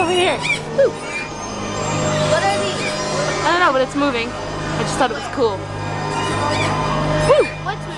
over here. Woo. What are these? I don't know, but it's moving. I just thought it was cool. Woo. What's moving?